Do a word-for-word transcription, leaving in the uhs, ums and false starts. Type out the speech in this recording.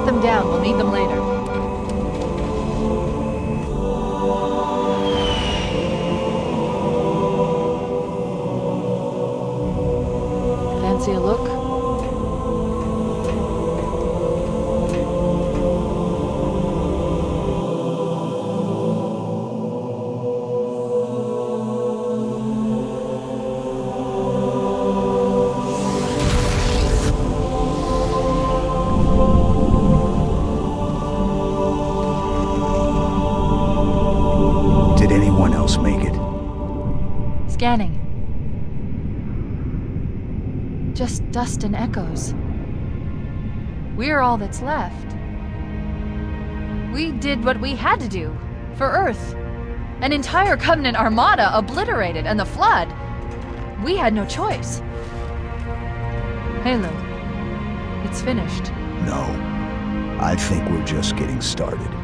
them down. We'll need them later. Fancy a look? Scanning. Just dust and echoes. We're all that's left. We did what we had to do. For Earth. An entire Covenant armada obliterated, and the Flood. We had no choice. Halo. It's finished. No. I think we're just getting started.